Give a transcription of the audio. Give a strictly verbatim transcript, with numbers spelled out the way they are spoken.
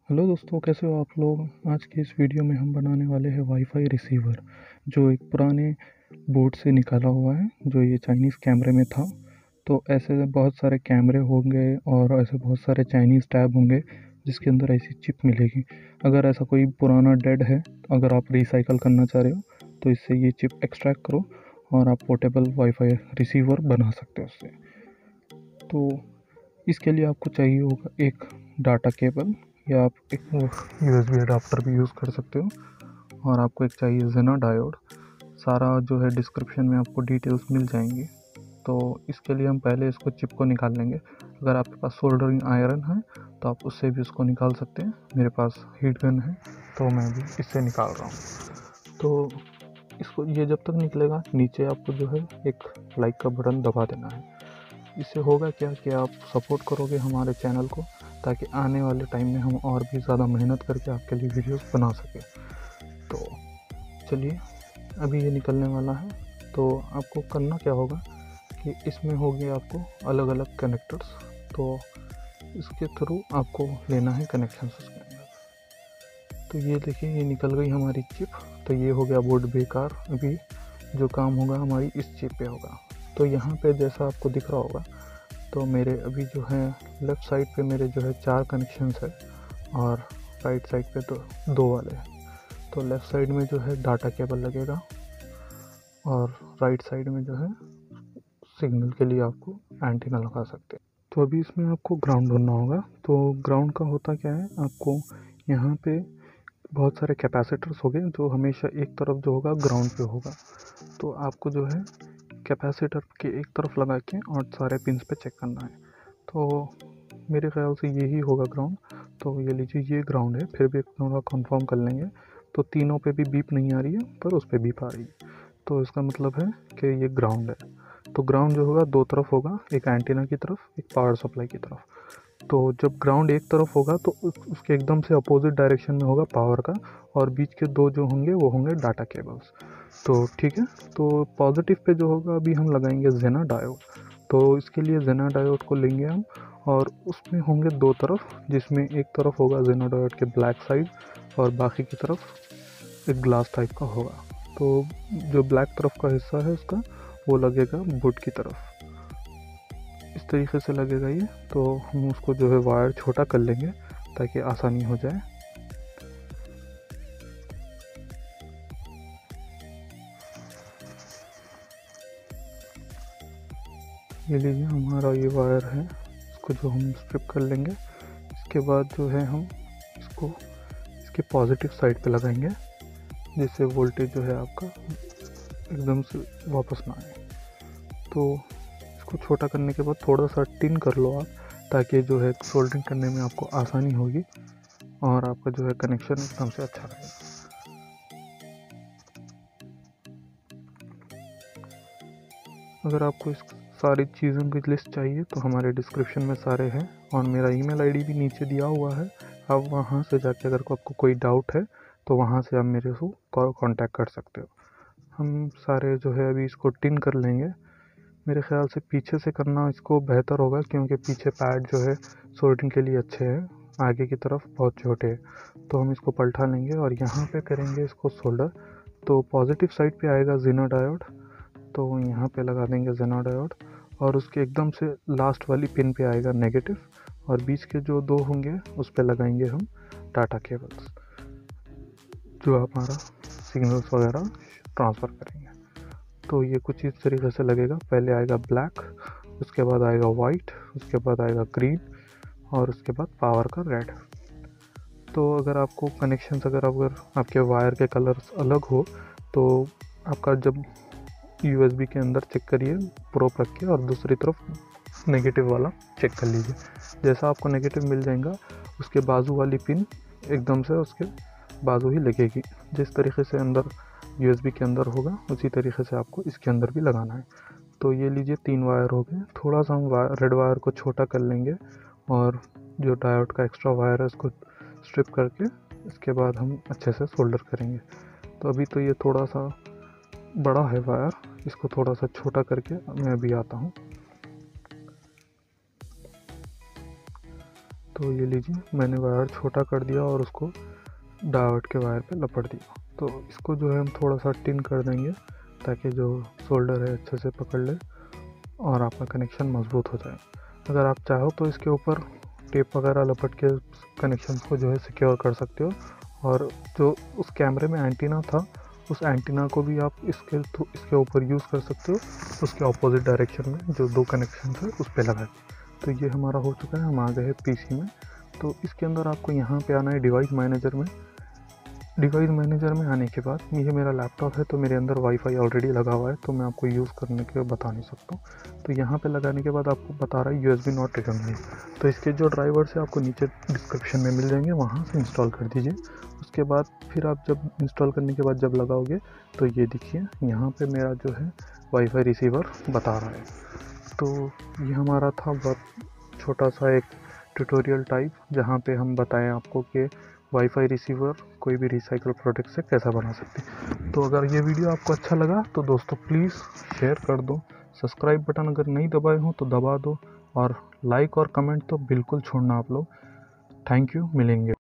Hello दोस्तों, कैसे हो आप लोग। आज की इस वीडियो में हम बनाने वाले हैं वाईफाई रिसीवर, जो एक पुराने बोर्ड से निकाला हुआ है, जो ये चाइनीज़ कैमरे में था। तो ऐसे बहुत सारे कैमरे होंगे और ऐसे बहुत सारे चाइनीज़ टैब होंगे जिसके अंदर ऐसी चिप मिलेगी। अगर ऐसा कोई पुराना डेड है, अगर आप रिसाइकल करना चाह रहे हो तो इससे ये चिप एक्सट्रैक्ट करो और आप पोर्टेबल वाईफाई रिसीवर बना सकते हो उससे। तो इसके लिए आपको चाहिए होगा एक डाटा केबल, या आप एक यूएसबी अडाप्टर भी यूज़ कर सकते हो, और आपको एक चाहिए जेनर डायोड। सारा जो है डिस्क्रिप्शन में आपको डिटेल्स मिल जाएंगी। तो इसके लिए हम पहले इसको चिप को निकाल लेंगे। अगर आपके पास सोल्डरिंग आयरन है तो आप उससे भी उसको निकाल सकते हैं। मेरे पास हीट गन है तो मैं भी इससे निकाल रहा हूँ। तो इसको ये जब तक निकलेगा, नीचे आपको जो है एक लाइक का बटन दबा देना है। इससे होगा क्या कि आप सपोर्ट करोगे हमारे चैनल को, ताकि आने वाले टाइम में हम और भी ज़्यादा मेहनत करके आपके लिए वीडियोस बना सकें। तो चलिए, अभी ये निकलने वाला है। तो आपको करना क्या होगा कि इसमें होगी आपको अलग अलग कनेक्टर्स। तो इसके थ्रू आपको लेना है कनेक्शन उसके अंदर। तो ये देखिए, ये निकल गई हमारी चिप। तो ये हो गया बोर्ड बेकार। अभी जो काम होगा हमारी इस चिप पे होगा। तो यहाँ पे जैसा आपको दिख रहा होगा, तो मेरे अभी जो है लेफ़्ट साइड पे मेरे जो है चार कनेक्शंस है, और राइट साइड पे तो दो वाले हैं। तो लेफ़्ट साइड में जो है डाटा केबल लगेगा, और राइट साइड में जो है सिग्नल के लिए आपको एंटीना लगा सकते हैं। तो अभी इसमें आपको ग्राउंड ढूंढना होगा। तो ग्राउंड का होता क्या है, आपको यहाँ पे बहुत सारे कैपेसिटर्स हो गए जो हमेशा एक तरफ जो होगा ग्राउंड पे होगा। तो आपको जो है कैपेसिटर के एक तरफ लगा के और सारे पिंस पे चेक करना है। तो मेरे ख्याल से यही होगा ग्राउंड। तो ये लीजिए, ये ग्राउंड है। फिर भी थोड़ा कंफर्म कर लेंगे। तो तीनों पे भी बीप नहीं आ रही है, पर उस पर बीप आ रही है। तो इसका मतलब है कि ये ग्राउंड है। तो ग्राउंड जो होगा दो तरफ होगा, एक एंटीना की तरफ, एक पावर सप्लाई की तरफ। तो जब ग्राउंड एक तरफ होगा तो उसके एकदम से अपोजिट डायरेक्शन में होगा पावर का, और बीच के दो जो होंगे वो होंगे डाटा केबल्स। तो ठीक है। तो पॉजिटिव पे जो होगा अभी हम लगाएंगे जेनर डायोड। तो इसके लिए जेनर डायोड को लेंगे हम, और उसमें होंगे दो तरफ, जिसमें एक तरफ होगा जेनर डायोड के ब्लैक साइड, और बाकी की तरफ एक ग्लास टाइप का होगा। तो जो ब्लैक तरफ का हिस्सा है उसका वो लगेगा बोर्ड की तरफ। इस तरीके से लगेगा ये। तो हम उसको जो है वायर छोटा कर लेंगे ताकि आसानी हो जाए। ये लीजिए, हमारा ये वायर है। इसको जो हम स्ट्रिप कर लेंगे। इसके बाद जो है हम इसको इसके पॉजिटिव साइड पे लगाएंगे, जिससे वोल्टेज जो है आपका एकदम से वापस ना आए। तो इसको छोटा करने के बाद थोड़ा सा टिन कर लो आप, ताकि जो है सोल्डरिंग करने में आपको आसानी होगी और आपका जो है कनेक्शन एकदम से अच्छा रहेगा। अगर आपको इस सारी चीज़ों की लिस्ट चाहिए तो हमारे डिस्क्रिप्शन में सारे हैं, और मेरा ईमेल आईडी भी नीचे दिया हुआ है। आप वहाँ से जाके अगर आपको कोई डाउट है तो वहाँ से आप मेरे को कांटेक्ट कर सकते हो। हम सारे जो है अभी इसको टिन कर लेंगे। मेरे ख्याल से पीछे से करना इसको बेहतर होगा, क्योंकि पीछे पैड जो है सोल्डरिंग के लिए अच्छे हैं, आगे की तरफ बहुत छोटे हैं। तो हम इसको पलटा लेंगे और यहाँ पे करेंगे इसको सोल्डर। तो पॉजिटिव साइड पे आएगा जेनर डायोड, तो यहाँ पे लगा देंगे जेनर डायोड, और उसके एकदम से लास्ट वाली पिन पे आएगा नेगेटिव, और बीच के जो दो होंगे उस पे लगाएंगे हम डाटा केबल्स, जो हमारा सिग्नल्स वगैरह ट्रांसफ़र करेंगे। तो ये कुछ इस तरीके से लगेगा। पहले आएगा ब्लैक, उसके बाद आएगा वाइट, उसके बाद आएगा ग्रीन, और उसके बाद पावर का रेड। तो अगर आपको कनेक्शंस अगर अगर आपके वायर के कलर्स अलग हो तो आपका जब यूएसबी के अंदर चेक करिए प्रोब रख के, और दूसरी तरफ नेगेटिव वाला चेक कर लीजिए। जैसा आपको नेगेटिव मिल जाएगा, उसके बाजू वाली पिन एकदम से उसके बाजू ही लगेगी। जिस तरीके से अंदर यूएसबी के अंदर होगा उसी तरीके से आपको इसके अंदर भी लगाना है। तो ये लीजिए, तीन वायर हो गए। थोड़ा सा हम वायर रेड वायर को छोटा कर लेंगे, और जो डायोड का एक्स्ट्रा वायर है उसको स्ट्रिप करके इसके बाद हम अच्छे से सोल्डर करेंगे। तो अभी तो ये थोड़ा सा बड़ा है वायर, इसको थोड़ा सा छोटा करके मैं अभी आता हूँ। तो ये लीजिए, मैंने वायर छोटा कर दिया और उसको डायोड के वायर पे लपट दिया। तो इसको जो है हम थोड़ा सा टिन कर देंगे ताकि जो सोल्डर है अच्छे से पकड़ ले और आपका कनेक्शन मजबूत हो जाए। अगर आप चाहो तो इसके ऊपर टेप वगैरह लपट के कनेक्शन को जो है सिक्योर कर सकते हो, और जो उस कैमरे में एंटीना था उस एंटीना को भी आप इसके इसके ऊपर यूज़ कर सकते हो, उसके ऑपोजिट डायरेक्शन में जो दो कनेक्शन है उस पर लगा के। तो ये हमारा हो चुका है, हम आ गए हैं पीसी में। तो इसके अंदर आपको यहाँ पे आना है डिवाइस मैनेजर में। डिवाइस मैनेजर में आने के बाद ये मेरा लैपटॉप है, तो मेरे अंदर वाईफाई ऑलरेडी लगा हुआ है, तो मैं आपको यूज़ करने के बता नहीं सकता हूँ। तो यहाँ पे लगाने के बाद आपको बता रहा है यूएसबी नॉट रिकॉग्नाइज्ड। तो इसके जो ड्राइवर्स है आपको नीचे डिस्क्रिप्शन में मिल जाएंगे, वहाँ से इंस्टॉल कर दीजिए। उसके बाद फिर आप जब इंस्टॉल करने के बाद जब लगाओगे तो ये देखिए यहाँ पर मेरा जो है वाईफाई रिसीवर बता रहा है। तो ये हमारा था बहुत छोटा सा एक ट्यूटोरियल टाइप, जहाँ पे हम बताएं आपको कि वाईफाई रिसीवर कोई भी रिसाइकल प्रोडक्ट से कैसा बना सकते हैं। तो अगर ये वीडियो आपको अच्छा लगा तो दोस्तों प्लीज़ शेयर कर दो, सब्सक्राइब बटन अगर नहीं दबाए हो तो दबा दो, और लाइक और कमेंट तो बिल्कुल छोड़ना आप लोग। थैंक यू, मिलेंगे।